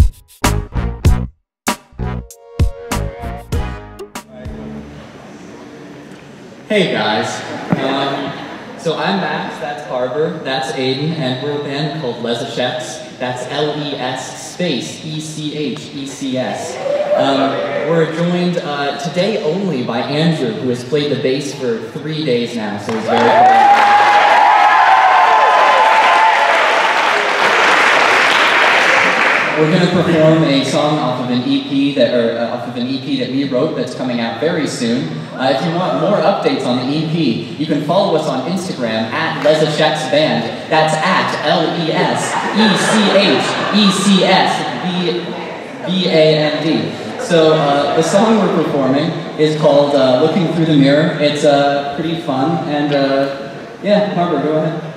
Hey guys, so I'm Max, that's Carver, that's Aiden, and we're a band called Lesechecs. That's L-E-S space E-C-H-E-C-S. We're joined today only by Andrew, who has played the bass for 3 days now, so he's very cool. We're going to perform a song off of an EP that we wrote that's coming out very soon. If you want more updates on the EP, you can follow us on Instagram at Lesechecs Band. That's at L-E-S-E-C-H-E-C-S-B-A-N-D. So the song we're performing is called Looking Through the Mirror. It's pretty fun, and yeah, Harper, go ahead.